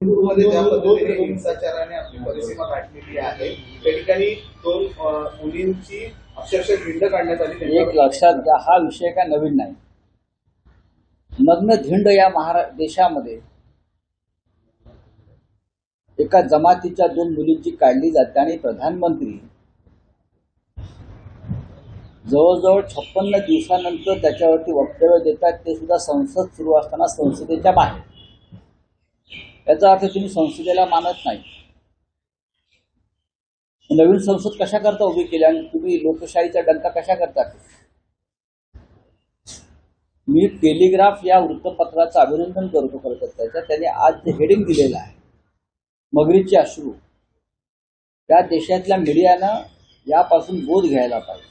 मध्ये ज्या पद्धतीने हिंसाचाराने आपली परिसीमा गाठलेली आहे त्या ठिकाणी दोन मुलींची अक्षरशः धिंड काढण्यात आली। एक लक्षात घ्या, हा विषय काय नवीन नाही। नग्न धिंड या देशामध्ये एका जमातीच्या दोन मुलींची काढली जाते आणि प्रधानमंत्री जवळजवळ 56 दिवसानंतर त्याच्यावरती वक्तव्य देतात, ते सुद्धा संसद सुरू असताना संसदेच्या बाहेर। याचा अर्थ तुम्ही संसदेला मानत नाही। नवीन संसद कशा करता उभी केली आणि तुम्ही लोकशाहीचा डंका कशा करता? मी टेलिग्राफ या वृत्तपत्राचं अभिनंदन करतो कलकत्त्याच्या। त्याने आज जे हेडिंग दिलेलं आहे, मगरीचे अश्रू, त्या देशातल्या मीडियानं यापासून बोध घ्यायला पाहिजे।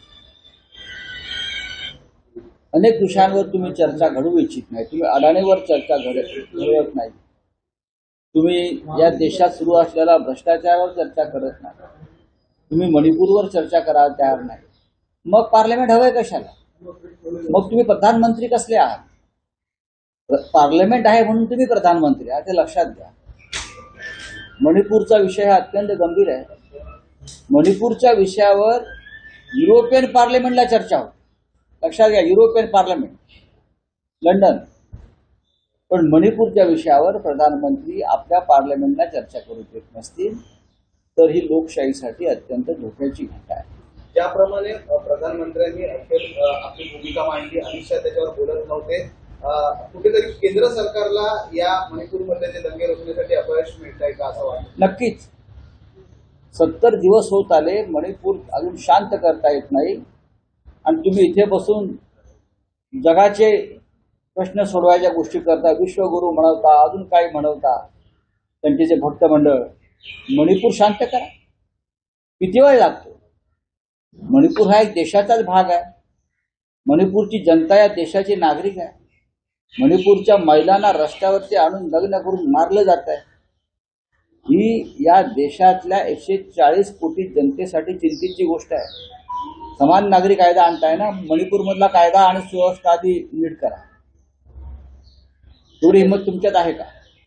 अनेक विषयांवर तुम्ही चर्चा घडवू इच्छित नाही, तुम्ही अडाणीवर चर्चा घडवत नाही, तुम्ही या देशात सुरू असलेल्या भ्रष्टाचारावर चर्चा करत नाही, तुम्ही मणिपूरवर चर्चा करायला तयार नाही। मग पार्लमेंट हवंय कशाला? मग तुम्ही प्रधानमंत्री कसले आहात? पार्लमेंट आहे म्हणून तुम्ही प्रधानमंत्री आहात, ते लक्षात घ्या। मणिपूरचा विषय हा अत्यंत गंभीर आहे। मणिपूरच्या विषयावर युरोपियन पार्लमेंटला चर्चा होती, लक्षात घ्या, युरोपियन पार्लमेंट, लंडन। पण मणिपूरच्या विषयावर प्रधानमंत्री आपल्या पार्लमेंटला चर्चा करू देत नसतील तर ही लोकशाहीसाठी अत्यंत धोक्याची घटना आहे। ज्याप्रमाणे प्रधानमंत्र्यांनी अखेर आपली भूमिका मांडली, अमित शहा त्याच्यावर बोलत नव्हते, कुठेतरी केंद्र सरकारला या मणिपूरमधले जे दंगे रोखण्यासाठी अपयश मिळत आहे का असं वाटतं? नक्कीच। 70 दिवस होत आले, मणिपूर अजून शांत करता येत नाही आणि तुम्ही इथे बसून जगाचे प्रश्न सोडवायच्या गोष्टी करता, विश्वगुरु म्हणवता, अजून काय म्हणवता, त्यांचे जे भक्त मंडळ। मणिपूर शांत करा, किती वेळ लागतो? मणिपूर हा एक देशाचाच भाग आहे, मणिपूरची जनता या देशाचे नागरिक आहे। मणिपूरच्या महिलांना रस्त्यावरती आणून लग्न करून मारलं जात आहे। ही या देशातल्या 140 कोटी जनतेसाठी चिंतेची गोष्ट आहे। समान नागरी कायदा आणताय ना, मणिपूरमधला कायदा आणि सुव्यवस्था आधी नीट करा। एवढी हिंमत तुमच्यात आहे का?